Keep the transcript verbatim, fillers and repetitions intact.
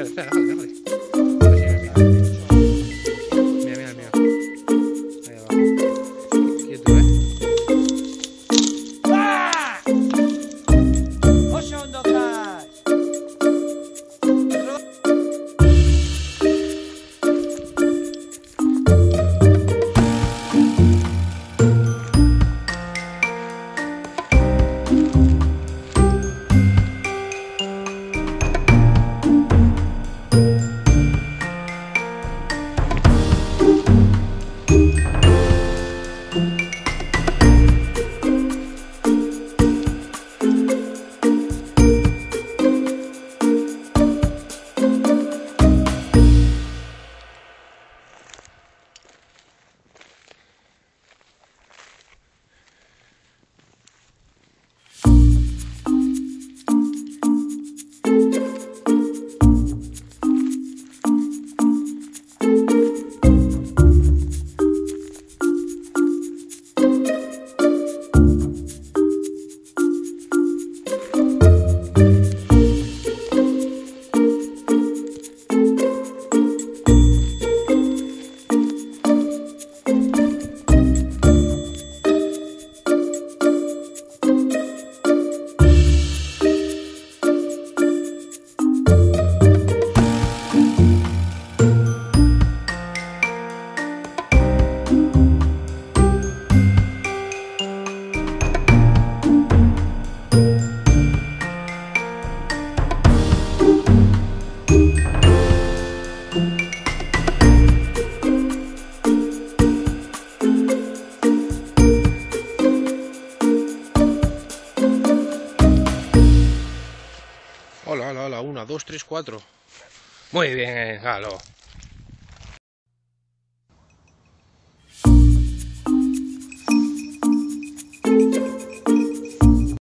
espera, déjale, déjale. A ver si me pica. Mira, mira, mira. Ahí abajo. Quieto, ¿eh? ¡Ah! ¡Ocho, dos, Hola, hola, hola, una, dos, tres, cuatro. Muy bien, halo.